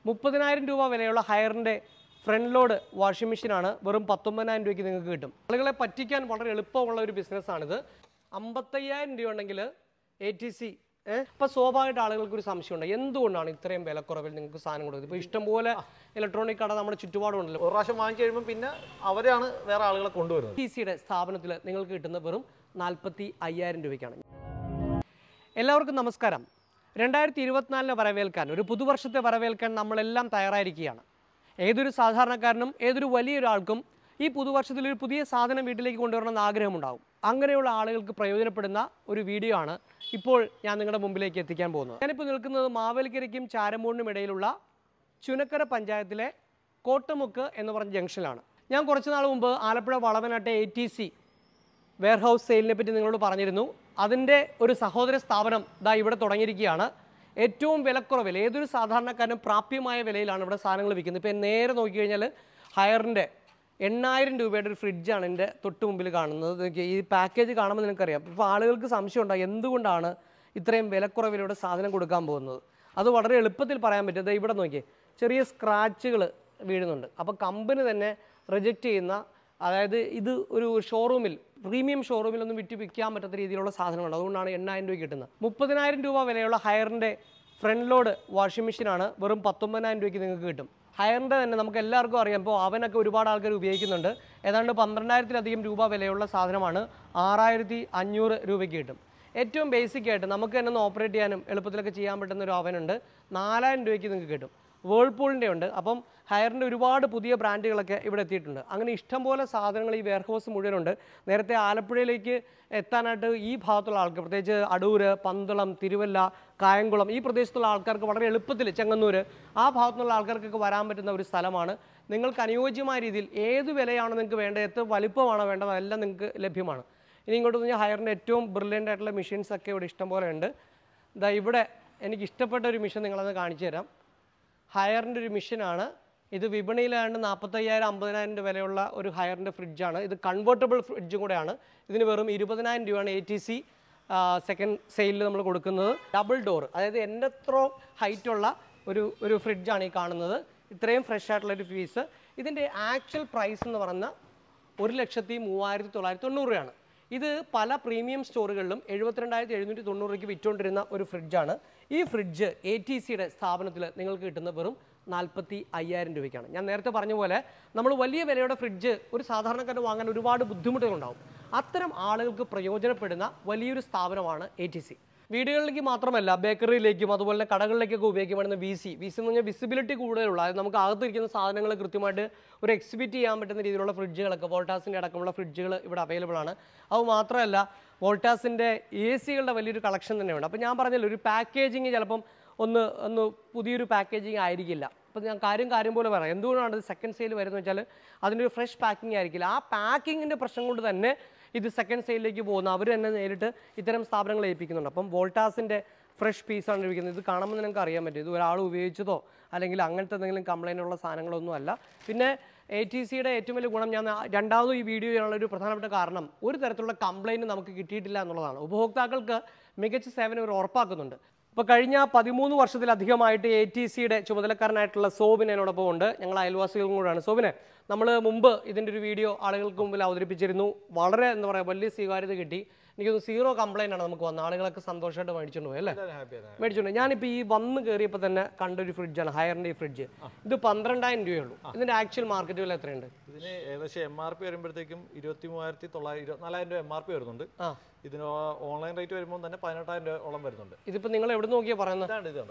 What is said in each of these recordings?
30,000 രൂപ വിലയുള്ള ഹയറിൻ്റെ front load washing മെഷീനാണ്. വെറും 19,000 രൂപയ്ക്ക് നിങ്ങൾക്ക് കിട്ടും. ആളുകളെ പറ്റിക്കാൻ വളരെ എളുപ്പമുള്ള ഒരു ബിസിനസ്സാണിത്. 55,000 രൂപ ഉണ്ടെങ്കിൽ ATC. അപ്പോൾ സ്വാഭാവികമായിട്ട് ആളുകൾക്ക് ഒരു സംശയമുണ്ട്, എന്തുകൊണ്ടാണ് ഇത്രയും വിലക്കുറവിൽ നിങ്ങൾക്ക് സാധനം കൊടുക്കുന്നത്? ഇപ്പോൾ ഇഷ്ടംപോലെ ഇലക്ട്രോണിക് കട നമ്മുടെ ചുറ്റുപാടുണ്ടല്ലോ. ഒരു പ്രാവശ്യം വാങ്ങിച്ചു കഴിയുമ്പോൾ പിന്നെ അവരാണ് വേറെ ആളുകളെ കൊണ്ടുവരുന്നത്. ATCയുടെ സ്ഥാപനത്തിൽ നിങ്ങൾക്ക് കിട്ടുന്ന വെറും 45,000 രൂപയ്ക്കാണ്. എല്ലാവർക്കും നമസ്കാരം. 2024 വരവേൽക്കാൻ, ഒരു പുതുവർഷത്തെ വരവേൽക്കാൻ നമ്മളെല്ലാം തയ്യാറായിരിക്കുകയാണ്. ഏതൊരു സാധാരണക്കാരനും ഏതൊരു വലിയൊരാൾക്കും ഈ പുതുവർഷത്തിൽ ഒരു പുതിയ സാധനം വീട്ടിലേക്ക് കൊണ്ടുവരണമെന്ന് ആഗ്രഹമുണ്ടാകും. അങ്ങനെയുള്ള ആളുകൾക്ക് പ്രയോജനപ്പെടുന്ന ഒരു വീഡിയോ ആണ് ഇപ്പോൾ ഞാൻ നിങ്ങളുടെ മുമ്പിലേക്ക് എത്തിക്കാൻ പോകുന്നത്. ഞാനിപ്പോൾ നിൽക്കുന്നത് മാവേലിക്കരയ്ക്കും ചാരമൂടിനും ഇടയിലുള്ള ചുനക്കര പഞ്ചായത്തിലെ കോട്ടമുക്ക് എന്ന് പറഞ്ഞ ജംഗ്ഷനിലാണ്. ഞാൻ കുറച്ച് നാൾ മുമ്പ് ആലപ്പുഴ വളവനാട്ടെ ATC വെയർഹൗസ് സെയിലിനെ പറ്റി നിങ്ങളോട് പറഞ്ഞിരുന്നു. അതിൻ്റെ ഒരു സഹോദര സ്ഥാപനം ഇവിടെ തുടങ്ങിയിരിക്കുകയാണ്. ഏറ്റവും വിലക്കുറവിൽ, ഏതൊരു സാധാരണക്കാരനും പ്രാപ്യമായ വിലയിലാണ് ഇവിടെ സാധനങ്ങൾ വിൽക്കുന്നത്. ഇപ്പോൾ നേരെ നോക്കിക്കഴിഞ്ഞാൽ ഹയറിൻ്റെ 8,000 രൂപയുടെ ഒരു ഫ്രിഡ്ജാണ് എൻ്റെ തൊട്ട് മുമ്പിൽ കാണുന്നത്. ഈ പാക്കേജ് കാണുമ്പോൾ നിനക്കറിയാം. ഇപ്പോൾ ആളുകൾക്ക് സംശയം ഉണ്ടാകും, എന്തുകൊണ്ടാണ് ഇത്രയും വിലക്കുറവിലൂടെ സാധനം കൊടുക്കാൻ പോകുന്നത്? അത് വളരെ എളുപ്പത്തിൽ പറയാൻ പറ്റും. ഇവിടെ നോക്കിയേ, ചെറിയ സ്ക്രാച്ചുകൾ വീഴുന്നുണ്ട്. അപ്പോൾ കമ്പനി തന്നെ റിജക്റ്റ് ചെയ്യുന്ന, അതായത് ഇത് ഒരു ഷോറൂമിൽ, പ്രീമിയം ഷോറൂമിലൊന്നും വിൽക്കാൻ പറ്റാത്ത രീതിയിലുള്ള സാധനങ്ങളുണ്ട്. അതുകൊണ്ടാണ് 8,000 രൂപ കിട്ടുന്നത്. 30,000 രൂപ വിലയുള്ള ഹയറിൻ്റെ ഫ്രണ്ട് ലോഡ് വാഷിംഗ് മെഷീനാണ്. വെറും 19,000 രൂപയ്ക്ക് നിങ്ങൾക്ക് കിട്ടും. ഹയറിൻ്റെ തന്നെ നമുക്ക് എല്ലാവർക്കും അറിയാം. ഇപ്പോൾ അവനൊക്കെ ഒരുപാട് ആൾക്കാർ ഉപയോഗിക്കുന്നുണ്ട്. ഏതാണ്ട് 12,000-ലധികം രൂപ വിലയുള്ള സാധനമാണ് 6,500 രൂപയ്ക്ക് കിട്ടും. ഏറ്റവും ബേസിക് ആയിട്ട് നമുക്ക് തന്നെ ഒന്ന് ഓപ്പറേറ്റ് ചെയ്യാനും എളുപ്പത്തിലൊക്കെ ചെയ്യാൻ പറ്റുന്ന ഒരു അവനുണ്ട്. 4,000 രൂപയ്ക്ക് നിങ്ങൾക്ക് കിട്ടും. വേൾപൂളിൻ്റെ ഉണ്ട്. അപ്പം ഹയറിൻ്റെ ഒരുപാട് പുതിയ ബ്രാൻഡുകളൊക്കെ ഇവിടെ എത്തിയിട്ടുണ്ട്. അങ്ങനെ ഇഷ്ടംപോലെ സാധനങ്ങൾ ഈ വെയർഹൗസ് മുഴുവനുണ്ട്. നേരത്തെ ആലപ്പുഴയിലേക്ക് എത്താനായിട്ട് ഈ ഭാഗത്തുള്ള ആൾക്കാർ, പ്രത്യേകിച്ച് അടൂര്, പന്തളം, തിരുവല്ല, കായംകുളം, ഈ പ്രദേശത്തുള്ള ആൾക്കാർക്ക് വളരെ എളുപ്പത്തിൽ, ചെങ്ങന്നൂർ, ആ ഭാഗത്തുള്ള ആൾക്കാർക്കൊക്കെ വരാൻ പറ്റുന്ന ഒരു സ്ഥലമാണ്. നിങ്ങൾക്ക് അനുയോജ്യമായ രീതിയിൽ ഏത് വിലയാണോ നിങ്ങൾക്ക് വേണ്ടത്, എത്ര വലിപ്പമാണോ വേണ്ടത്, അതെല്ലാം നിങ്ങൾക്ക് ലഭ്യമാണ്. ഇനി ഇങ്ങോട്ട് പറഞ്ഞാൽ ഹയറിൻ്റെ ഏറ്റവും ബ്രില്യൻ്റ് ആയിട്ടുള്ള മെഷീൻസൊക്കെ ഇവിടെ ഇഷ്ടംപോലെ ഉണ്ട്. ഇവിടെ എനിക്ക് ഇഷ്ടപ്പെട്ട ഒരു മെഷീൻ നിങ്ങളത് കാണിച്ചു തരാം. ഹയറിൻ്റെ ഒരു മെഷീനാണ് ഇത്. വിപണിയിലാണ്ട് 45,000-50,000 വിലയുള്ള ഒരു ഹയറിൻ്റെ ഫ്രിഡ്ജാണ് ഇത്. കൺവേർട്ടബിൾ ഫ്രിഡ്ജും കൂടെയാണ്. ഇതിന് വെറും 20,000 രൂപയാണ് ATC സെക്കൻഡ് സെയിലിൽ നമ്മൾ കൊടുക്കുന്നത്. ഡബിൾ ഡോർ, അതായത് എൻ്റെ അത്രയും ഹൈറ്റുള്ള ഒരു ഫ്രിഡ്ജാണ് ഈ കാണുന്നത്. ഇത്രയും ഫ്രഷ് ആയിട്ടുള്ളൊരു പീസ്. ഇതിൻ്റെ ആക്ച്വൽ പ്രൈസ് എന്ന് പറഞ്ഞാൽ 1,03,990 രൂപയാണ്. ഇത് പല പ്രീമിയം സ്റ്റോറുകളിലും 72,790 രൂപയ്ക്ക് വിറ്റുകൊണ്ടിരുന്ന ഒരു ഫ്രിഡ്ജാണ്. ഈ ഫ്രിഡ്ജ് ATCയുടെ സ്ഥാപനത്തിൽ നിങ്ങൾക്ക് കിട്ടുന്ന വെറും 45,000 രൂപയ്ക്കാണ്. ഞാൻ നേരത്തെ പറഞ്ഞ പോലെ നമ്മൾ വലിയ വിലയുടെ ഫ്രിഡ്ജ് ഒരു സാധാരണക്കാരന് വാങ്ങാൻ ഒരുപാട് ബുദ്ധിമുട്ടുകളുണ്ടാവും. അത്തരം ആളുകൾക്ക് പ്രയോജനപ്പെടുന്ന വലിയൊരു സ്ഥാപനമാണ് ATC. വീടുകളിലേക്ക് മാത്രമല്ല, ബേക്കറിയിലേക്കും അതുപോലെ തന്നെ കടകളിലേക്കൊക്കെ ഉപയോഗിക്കപ്പെടുന്ന VC എന്ന് പറഞ്ഞാൽ വിസിബിലിറ്റി കൂടുതലുള്ള, അതായത് നമുക്ക് അകത്തിരിക്കുന്ന സാധനങ്ങൾ കൃത്യമായിട്ട് ഒരു എക്സിബിറ്റ് ചെയ്യാൻ പറ്റുന്ന രീതിയിലുള്ള ഫ്രിഡ്ജുകളൊക്കെ, വോൾട്ടാസിൻ്റെ അടക്കമുള്ള ഫ്രിഡ്ജുകൾ ഇവിടെ അവൈലബിൾ ആണ്. അതുമാത്രമല്ല വോൾട്ടാസിൻ്റെ AC-കളുടെ വലിയൊരു കളക്ഷൻ തന്നെയുണ്ട്. അപ്പോൾ ഞാൻ പറഞ്ഞല്ലോ, ഒരു പാക്കേജിങ് ചിലപ്പം ഒന്ന് പുതിയൊരു പാക്കേജിങ് ആയിരിക്കില്ല. അപ്പോൾ ഞാൻ കാര്യം പോലെ പറയാം. എന്തുകൊണ്ടാണ് ഇത് സെക്കൻഡ് സെയിൽ വരുന്നത് വെച്ചാൽ അതിൻ്റെ ഒരു ഫ്രഷ് പാക്കിംഗ് ആയിരിക്കില്ല. ആ പാക്കിങ്ങിൻ്റെ പ്രശ്നം കൊണ്ട് തന്നെ ഇത് സെക്കൻഡ് സെയിലിലേക്ക് പോകുന്നു. അവർ തന്നെ നേരിട്ട് ഇത്തരം സ്ഥാപനങ്ങൾ ഏൽപ്പിക്കുന്നുണ്ട്. അപ്പം വോൾട്ടാസിൻ്റെ ഫ്രഷ് പീസാണ് ഇരിക്കുന്നത്. ഇത് കാണുമ്പോൾ നിങ്ങൾക്ക് അറിയാൻ പറ്റും ഇത് ഒരാൾ ഉപയോഗിച്ചതോ അല്ലെങ്കിൽ അങ്ങനത്തെ എന്തെങ്കിലും കംപ്ലൈൻ്റ് ഉള്ള സാധനങ്ങളൊന്നും അല്ല. പിന്നെ ATCയുടെ ഏറ്റവും വലിയ ഗുണം, ഞാൻ രണ്ടാമത് ഈ വീഡിയോ ചെയ്യാനുള്ള ഒരു പ്രധാനപ്പെട്ട കാരണം, ഒരു തരത്തിലുള്ള കംപ്ലൈൻറ്റ് നമുക്ക് കിട്ടിയിട്ടില്ല എന്നുള്ളതാണ്. ഉപഭോക്താക്കൾക്ക് മികച്ച സേവനം ഇവർ ഉറപ്പാക്കുന്നുണ്ട്. ഇപ്പോൾ കഴിഞ്ഞ 13 വർഷത്തിലധികമായിട്ട് ATCയുടെ ചുമതലക്കാരനായിട്ടുള്ള സോബിൻ എന്നോടൊപ്പം ഉണ്ട്. ഞങ്ങൾ അയൽവാസികളും കൂടെയാണ്. സോബിനെ, നമ്മൾ മുമ്പ് ഇതിൻ്റെ ഒരു വീഡിയോ ആളുകൾക്ക് മുമ്പിൽ അവതരിപ്പിച്ചിരുന്നു. വളരെ വലിയ സ്വീകാര്യത കിട്ടി. എനിക്കൊന്ന് 0 കംപ്ലൈൻ്റ് ആണ് നമുക്ക് വന്നത്. ആളുകളൊക്കെ സന്തോഷമായിട്ട് മേടിച്ചുകൊണ്ട് പോയി അല്ലേ? മേടിച്ചുകൊണ്ട്. ഞാനിപ്പോൾ ഈ വന്ന് കയറിയപ്പോൾ തന്നെ കണ്ടൊരു ഫ്രിഡ്ജാണ് ഹയറിൻ്റെ ഈ ഫ്രിഡ്ജ്. ഇത് 12,000 രൂപയുള്ളൂ. ഇതിൻ്റെ ആക്ച്വൽ മാർക്കറ്റ് വില എത്രയുണ്ട്? ഇതിന് ഏകദേശം MRP വരുമ്പോഴത്തേക്കും 23,900 രൂപ MRP വരുന്നുണ്ട്. ഇതിന് ഓൺലൈൻ റേറ്റ് വരുമ്പോൾ തന്നെ 18,000 രൂപയോളം വരുന്നുണ്ട്. ഇതിപ്പോൾ നിങ്ങൾ എവിടെ നോക്കിയാൽ പറയുന്നത്?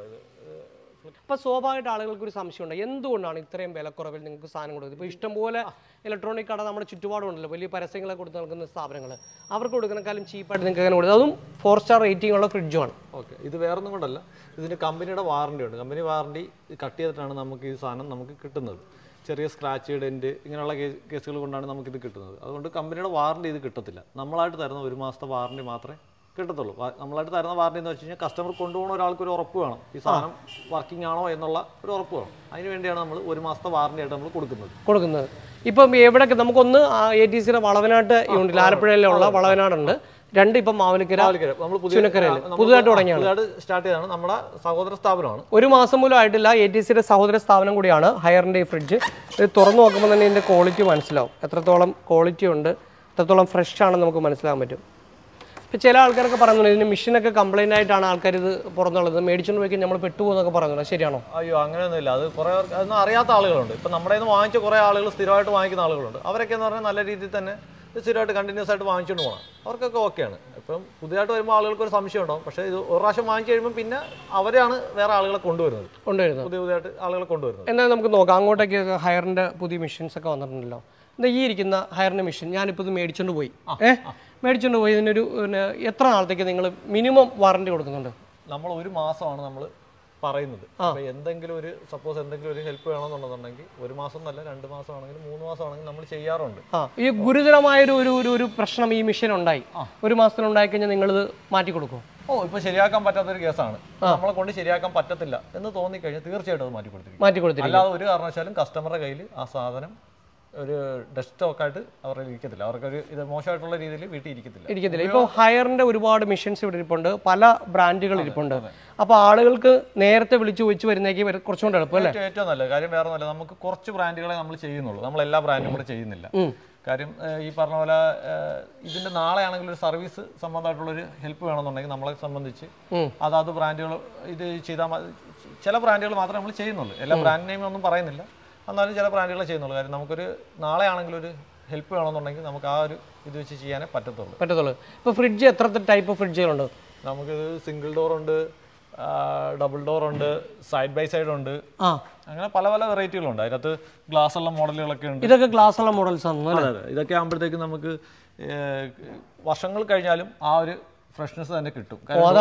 അപ്പോൾ സ്വാഭാവികമായിട്ട് ആളുകൾക്ക് ഒരു സംശയമുണ്ട്, എന്തുകൊണ്ടാണ് ഇത്രയും വിലക്കുറവിൽ നിങ്ങൾക്ക് സാധനം കൊടുക്കുന്നത്? ഇപ്പോൾ ഇഷ്ടംപോലെ ഇലക്ട്രോണിക് കട നമ്മുടെ ചുറ്റുപാടുണ്ടല്ലോ, വലിയ പരസ്യങ്ങളെ കൊടുത്ത് നൽകുന്ന സ്ഥാപനങ്ങൾ. അവർക്ക് കൊടുക്കുന്നതിനേക്കാളും ചീപ്പായിട്ട് നിങ്ങൾക്ക് അങ്ങനെ കൊടുക്കുന്നത്, അതും 4 സ്റ്റാർ റേറ്റിംഗ് ഉള്ള ഫ്രിഡ്ജുമാണ്. ഓക്കെ, ഇത് വേറൊന്നും കൊണ്ടല്ല, ഇതിന് കമ്പനിയുടെ വാറണ്ടി ഉണ്ട്. കമ്പനി വാറണ്ടി കട്ട് ചെയ്തിട്ടാണ് നമുക്ക് ഈ സാധനം നമുക്ക് കിട്ടുന്നത്. ചെറിയ സ്ക്രാച്ച്, ഡെൻറ്റ്, ഇങ്ങനെയുള്ള കേസുകൾ കൊണ്ടാണ് നമുക്കിത് കിട്ടുന്നത്. അതുകൊണ്ട് കമ്പനിയുടെ വാറണ്ടി ഇത് കിട്ടത്തില്ല. നമ്മളായിട്ട് തരുന്ന 1 മാസത്തെ വാറണ്ടി മാത്രമേ കിട്ടത്തുള്ളൂ. നമ്മളായിട്ട് തരുന്ന വാറണ്ടി എന്ന് വെച്ച് കഴിഞ്ഞാൽ കസ്റ്റമർ കൊണ്ടുപോകുന്ന ഒരാൾക്ക് ഒരു ഉറപ്പ് വേണം, ഈ സാധനം വർക്കിംഗ് ആണോ എന്നുള്ള ഒരു ഉറപ്പ് വേണം. അതിന് വേണ്ടിയാണ് നമ്മൾ 1 മാസത്തെ വാറണ്ടി ആയിട്ട് നമ്മൾ കൊടുക്കുന്നത്. ഇപ്പം എവിടെയൊക്കെ നമുക്കൊന്ന് ATCയുടെ വളവനാട്ട് യൂണിറ്റ്, ആലപ്പുഴയിലുള്ള വളവനാടുണ്ട്. രണ്ട് ഇപ്പം മാവലിക്കര നമ്മൾ ചുനക്കരയിൽ പുതുതായിട്ട് തുടങ്ങിയാണ്, സ്റ്റാർട്ട് ചെയ്താണ്, നമ്മുടെ സഹോദര സ്ഥാപനമാണ്. ഒരു മാസം പോലും ആയിട്ടില്ല. ATCയുടെ സഹോദര സ്ഥാപനം കൂടിയാണ് ഹയറിൻ്റെ ഈ ഫ്രിഡ്ജ്. ഇത് തുറന്നു നോക്കുമ്പോൾ തന്നെ ഇതിൻ്റെ ക്വാളിറ്റി മനസ്സിലാവും, എത്രത്തോളം ക്വാളിറ്റി ഉണ്ട്, എത്രത്തോളം ഫ്രഷ് ആണെന്ന് നമുക്ക് മനസ്സിലാക്കാൻ പറ്റും. ഇപ്പോൾ ചില ആൾക്കാരൊക്കെ പറയുന്നുണ്ട് ഇതിന് മെഷീനൊക്കെ കംപ്ലൈൻ്റ് ആയിട്ടാണ് ആൾക്കാർ ഇത് പുറത്തുള്ളത്, മേടിച്ചുകൊണ്ട് പോയി നമ്മൾ പെട്ടുപോകുന്നൊക്കെ പറയുന്നുണ്ട്. ശരിയാണോ? അയ്യോ, അങ്ങനെയൊന്നുമില്ല. അത് കുറേ അതൊന്നും അറിയാത്ത ആളുകളുണ്ട്. ഇപ്പം നമ്മുടെ നിന്ന് വാങ്ങിച്ച കുറേ ആളുകൾ സ്ഥിരമായിട്ട് വാങ്ങിക്കുന്ന ആളുകളുണ്ട്. അവരൊക്കെ എന്ന് പറഞ്ഞാൽ നല്ല രീതിയിൽ തന്നെ സ്ഥിരമായിട്ട് കണ്ടിന്യൂസ് ആയിട്ട് വാങ്ങിച്ചുകൊണ്ട് പോകണം. അവർക്കൊക്കെ ഓക്കെയാണ്. ഇപ്പം പുതിയതായിട്ട് വരുമ്പോൾ ആളുകൾക്ക് ഒരു സംശയം ഉണ്ടാവും. പക്ഷേ ഇത് ഒരു പ്രാവശ്യം വാങ്ങിച്ചു കഴിയുമ്പോൾ പിന്നെ അവരാണ് വേറെ ആളുകളെ കൊണ്ടുവരുന്നത്. പുതിയതായിട്ട് ആളുകളെ കൊണ്ടുവരുന്നത്. എന്നാൽ നമുക്ക് നോക്കാം, അങ്ങോട്ടേക്ക് ഹയറിൻ്റെ പുതിയ മെഷീൻസ് ഒക്കെ വന്നിട്ടുണ്ടല്ലോ. എന്താ ഈ ഇരിക്കുന്ന ഹയറിൻ്റെ മെഷീൻ ഞാനിപ്പോൾ ഇത് മേടിച്ചുകൊണ്ട് പോയി, മേടിച്ചുകൊണ്ട് പോയി ഇതിനൊരു എത്ര നാളത്തേക്ക് നിങ്ങൾ മിനിമം വാറണ്ടി കൊടുക്കുന്നുണ്ട്? നമ്മൾ ഒരു മാസമാണ് നമ്മൾ പറയുന്നത്. അപ്പോൾ എന്തെങ്കിലും ഒരു സപ്പോസ് എന്തെങ്കിലും ഒരു ഹെൽപ്പ് വേണമെന്നുണ്ടെന്നുണ്ടെങ്കിൽ ഒരു മാസം എന്നല്ല, 2 മാസമാണെങ്കിലും 3 മാസമാണെങ്കിലും നമ്മൾ ചെയ്യാറുണ്ട്. ഈ ഗുരുതരമായൊരു ഒരു ഒരു പ്രശ്നം ഈ മെഷീൻ ഉണ്ടായി, ഒരു മാസത്തിനുണ്ടായി കഴിഞ്ഞാൽ നിങ്ങളിത് മാറ്റി കൊടുക്കും? ഇപ്പോൾ ശരിയാക്കാൻ പറ്റാത്തൊരു കേസാണ്, നമ്മളെ കൊണ്ട് ശരിയാക്കാൻ പറ്റത്തില്ല എന്ന് തോന്നിക്കഴിഞ്ഞാൽ തീർച്ചയായിട്ടും അത് മാറ്റി കൊടുത്തിരിക്കും. അല്ലാതെ ഒരു കാരണവശാലും കസ്റ്റമറുടെ കയ്യിൽ ആ സാധനം ഒരു ഡെസ്ക് സ്റ്റോക്കായിട്ട് അവരുടെ ഇരിക്കത്തില്ല, അവർക്കൊരു ഇത് മോശമായിട്ടുള്ള രീതിയിൽ വീട്ടിൽ ഇരിക്കത്തില്ല. ഇപ്പോൾ ഹയറിന്റെ ഒരുപാട് മെഷീൻസ് ഇവിടെ ഇരിപ്പുണ്ട്, പല ബ്രാൻഡുകൾ ഇരിപ്പുണ്ട്. അപ്പോൾ ആളുകൾക്ക് നേരത്തെ വിളിച്ചു ചോദിച്ചു വരുന്നേക്ക് കുറച്ചുകൂടെ എളുപ്പം അല്ലേ? ഏറ്റവും നല്ല കാര്യം വേറെ ഒന്നുമല്ല, നമുക്ക് കുറച്ച് ബ്രാൻഡുകളെ നമ്മൾ ചെയ്യുന്നുള്ളൂ, നമ്മൾ എല്ലാ ബ്രാൻഡും കൂടെ ചെയ്യുന്നില്ല. കാര്യം ഈ പറഞ്ഞ പോലെ ഇതിന്റെ നാളെ ആണെങ്കിൽ ഒരു സർവീസ് സംബന്ധമായിട്ടുള്ളൊരു ഹെൽപ്പ് വേണമെന്നുണ്ടെങ്കിൽ നമ്മളെ സംബന്ധിച്ച് അതാത് ബ്രാൻഡുകൾ ഇത് ചെയ്താൽ ചില ബ്രാൻഡുകൾ മാത്രമേ നമ്മൾ ചെയ്യുന്നുള്ളൂ. എല്ലാ ബ്രാൻഡ് നെയിം ഒന്നും പറയുന്നില്ല, എന്നാലും ചില ബ്രാൻഡുകളെ ചെയ്യുന്നുള്ളൂ. കാര്യം നമുക്കൊരു നാളെ ആണെങ്കിലും ഒരു ഹെൽപ്പ് വേണമെന്നുണ്ടെങ്കിൽ നമുക്ക് ആ ഒരു ഇത് വെച്ച് ചെയ്യാനേ പറ്റത്തുള്ളൂ. ഇപ്പോൾ ഫ്രിഡ്ജ് എത്ര ടൈപ്പ് ഫ്രിഡ്ജുകളുണ്ട്? നമുക്കിത് സിംഗിൾ ഡോർ ഉണ്ട്, ഡബിൾ ഡോർ ഉണ്ട്, സൈഡ് ബൈ സൈഡ് ഉണ്ട്, അങ്ങനെ പല പല വെറൈറ്റികളുണ്ട്. അതിനകത്ത് ഗ്ലാസ് ഉള്ള മോഡലുകളൊക്കെ ഉണ്ട്. ഇതൊക്കെ ഗ്ലാസ് ഉള്ള മോഡൽസ് ആണ്. അതെ, ഇതൊക്കെ ആകുമ്പോഴത്തേക്കും നമുക്ക് വർഷങ്ങൾ കഴിഞ്ഞാലും ആ ഒരു ഫ്രഷ്നെസ് തന്നെ കിട്ടും.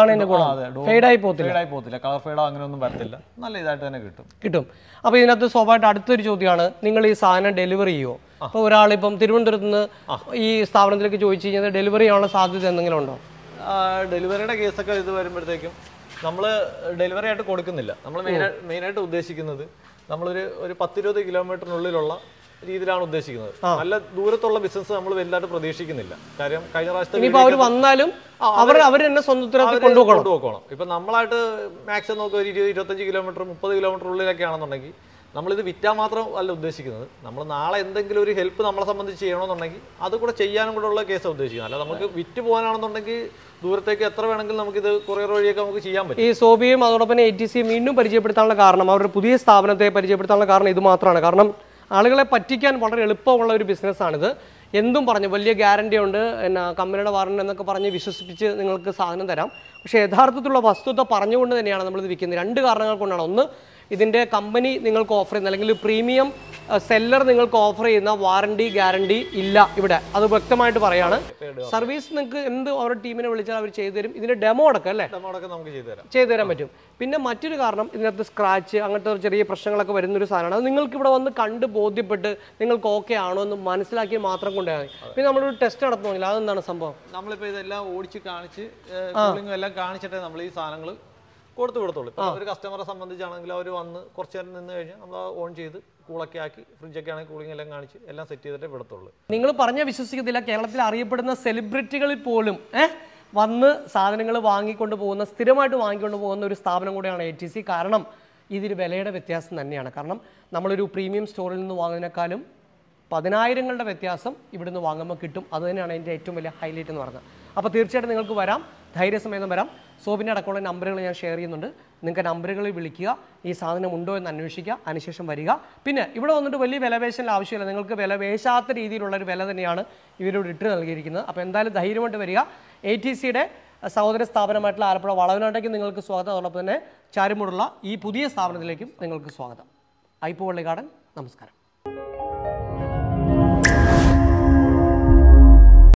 ഫെയ്ഡ് ആയി പോകത്തില്ല, കളർ ഫെയ്ഡോ അങ്ങനെയൊന്നും വരത്തില്ല, നല്ല ഇതായിട്ട് തന്നെ കിട്ടും. അപ്പോൾ ഇതിനകത്ത് സ്വാഭാവികമായിട്ട് അടുത്തൊരു ചോദ്യമാണ്, നിങ്ങൾ ഈ സാധനം ഡെലിവറി ചെയ്യുമോ? അപ്പോൾ ഒരാളിപ്പം തിരുവനന്തപുരത്ത് നിന്ന് ഈ സ്ഥാപനത്തിലേക്ക് ചോദിച്ചു കഴിഞ്ഞാൽ ഡെലിവറി ചെയ്യാനുള്ള സാധ്യത എന്തെങ്കിലും ഉണ്ടോ? ഡെലിവറിയുടെ കേസൊക്കെ ഇത് വരുമ്പോഴത്തേക്കും നമ്മൾ ഡെലിവറി ആയിട്ട് കൊടുക്കുന്നില്ല. നമ്മൾ മെയിനായിട്ട് ഉദ്ദേശിക്കുന്നത് നമ്മളൊരു 10-20 കിലോമീറ്ററിനുള്ളിലുള്ള രീതിയിലാണ് ഉദ്ദേശിക്കുന്നത്. നല്ല ദൂരത്തുള്ള ബിസിനസ് നമ്മൾ വലുതായിട്ട് പ്രതീക്ഷിക്കുന്നില്ല. കാര്യം കഴിഞ്ഞ പ്രാവശ്യത്തെ അവർ വന്നാലും അവർ തന്നെ സ്വന്തം കൊണ്ടുപോകണം. ഇപ്പൊ നമ്മളായിട്ട് മാക്സിമം നോക്കുക ഒരു 20-25 കിലോമീറ്റർ 30 കിലോമീറ്റർ ഉള്ളിലൊക്കെ ആണെന്നുണ്ടെങ്കിൽ നമ്മളിത് വിറ്റാൽ മാത്രം അല്ല ഉദ്ദേശിക്കുന്നത്. നമ്മൾ നാളെ എന്തെങ്കിലും ഒരു ഹെൽപ്പ് നമ്മളെ സംബന്ധിച്ച് ചെയ്യണമെന്നുണ്ടെങ്കിൽ അത് കൂടെ ചെയ്യാനും കൂടെ ഉള്ള കേസാണ് ഉദ്ദേശിക്കുന്നത്. അല്ല നമുക്ക് വിറ്റ് പോകാനാണെന്നുണ്ടെങ്കിൽ ദൂരത്തേക്ക് എത്ര വേണമെങ്കിലും നമുക്കിത് കൊറിയർ വഴിയൊക്കെ നമുക്ക് ചെയ്യാൻ പറ്റും. ഈ സോബിയും അതോടൊപ്പം ATCയും വീണ്ടും പരിചയപ്പെടുത്താനുള്ള കാരണം, അവരുടെ പുതിയ സ്ഥാപനത്തെ പരിചയപ്പെടുത്താനുള്ള കാരണം ഇത് മാത്രമാണ്. കാരണം ആളുകളെ പറ്റിക്കാൻ വളരെ എളുപ്പമുള്ള ഒരു ബിസിനസ്സാണിത്. എന്തും പറഞ്ഞ് വലിയ ഗ്യാരണ്ടി ഉണ്ട്, കമ്പനിയുടെ വാറണ്ടി എന്നൊക്കെ പറഞ്ഞ് വിശ്വസിപ്പിച്ച് നിങ്ങൾക്ക് സാധനം തരാം. പക്ഷേ യഥാർത്ഥത്തിലുള്ള വസ്തുത പറഞ്ഞുകൊണ്ട് തന്നെയാണ് നമ്മളിത് വിൽക്കുന്നത്. 2 കാരണങ്ങൾ കൊണ്ടാണ്. ഒന്ന്, ഇതിൻ്റെ കമ്പനി നിങ്ങൾക്ക് ഓഫർ ചെയ്യുന്ന അല്ലെങ്കിൽ പ്രീമിയം സെല്ലർ നിങ്ങൾക്ക് ഓഫർ ചെയ്യുന്ന വാറണ്ടി ഗ്യാരണ്ടി ഇല്ല ഇവിടെ, അത് വ്യക്തമായിട്ട് പറയാണ്. സർവീസ് നിങ്ങൾക്ക് എന്ത് അവരുടെ ടീമിനെ വിളിച്ചാൽ അവർ ചെയ്തു തരും. ഇതിൻ്റെ ഡെമോ അടക്കം അല്ലേ, നമുക്ക് ചെയ്തു തരാൻ പറ്റും. പിന്നെ മറ്റൊരു കാരണം, ഇതിനകത്ത് സ്ക്രാച്ച് അങ്ങനത്തെ ചെറിയ പ്രശ്നങ്ങളൊക്കെ വരുന്നൊരു സാധനമാണ്. അത് നിങ്ങൾക്ക് ഇവിടെ വന്ന് കണ്ട് ബോധ്യപ്പെട്ട് നിങ്ങൾക്ക് ഓക്കെ ആണോ എന്ന് മനസ്സിലാക്കി മാത്രം കൊണ്ടുപോയാൽ മതി. പിന്നെ നമ്മളൊരു ടെസ്റ്റ് നടത്തുന്നില്ല, അതെന്താണ് സംഭവം? നമ്മളിപ്പോൾ ഇതെല്ലാം ഓടിച്ച് കാണിച്ച് എല്ലാം കാണിച്ചിട്ടേ നമ്മൾ ഈ സാധനങ്ങൾ കൊടുത്തുള്ളൂ. ഒരു കസ്റ്റമറെ സംബന്ധിച്ചാണെങ്കിൽ അവർ വന്ന് കുറച്ച് നേരം നിന്ന് കഴിഞ്ഞാൽ നമ്മൾ ഓൺ ചെയ്ത് കൂളൊക്കെ ആക്കി ഫ്രിഡ്ജൊക്കെ ആണെങ്കിൽ കൂളിംഗ് എല്ലാം കാണിച്ച് എല്ലാം സെറ്റ് ചെയ്തിട്ടേ വിടത്തുള്ളൂ. നിങ്ങൾ പറഞ്ഞാൽ വിശ്വസിക്കത്തില്ല, കേരളത്തിൽ അറിയപ്പെടുന്ന സെലിബ്രിറ്റികളിൽ പോലും വന്ന് സാധനങ്ങൾ വാങ്ങിക്കൊണ്ട് പോകുന്ന, സ്ഥിരമായിട്ട് വാങ്ങിക്കൊണ്ട് പോകുന്ന ഒരു സ്ഥാപനം കൂടെയാണ് ATC. കാരണം ഇതിൽ വിലയുടെ വ്യത്യാസം തന്നെയാണ്. കാരണം നമ്മളൊരു പ്രീമിയം സ്റ്റോറിൽ നിന്ന് വാങ്ങുന്നതിനേക്കാളും 10,000ങ്ങളുടെ വ്യത്യാസം ഇവിടുന്ന് വാങ്ങുമ്പോൾ കിട്ടും. അത് തന്നെയാണ് അതിൻ്റെ ഏറ്റവും വലിയ ഹൈലൈറ്റ് എന്ന് പറയുന്നത്. അപ്പോൾ തീർച്ചയായിട്ടും നിങ്ങൾക്ക് വരാം, ധൈര്യസമേതം വരാം. സോബിൻ്റെ അടക്കമുള്ള നമ്പറുകൾ ഞാൻ ഷെയർ ചെയ്യുന്നുണ്ട്. നിങ്ങൾക്ക് നമ്പറുകളിൽ വിളിക്കുക, ഈ സാധനം ഉണ്ടോ എന്ന് അന്വേഷിക്കുക, അതിനുശേഷം വരിക. പിന്നെ ഇവിടെ വന്നിട്ട് വലിയ വിലപേശൽ ആവശ്യമില്ല, നിങ്ങൾക്ക് വിലപേശാത്ത രീതിയിലുള്ളൊരു വില തന്നെയാണ് ഇവരോട് ഇട്ട് നൽകിയിരിക്കുന്നത്. അപ്പോൾ എന്തായാലും ധൈര്യമായിട്ട് വരിക. ATCയുടെ സഹോദര സ്ഥാപനമായിട്ടുള്ള ആലപ്പുഴ വളവനാട്ടേക്ക് നിങ്ങൾക്ക് സ്വാഗതം. അതോടൊപ്പം തന്നെ ചാരുമൂടുള്ള ഈ പുതിയ സ്ഥാപനത്തിലേക്കും നിങ്ങൾക്ക് സ്വാഗതം. ഐപ്പു വള്ളിക്കാടൻ, നമസ്കാരം.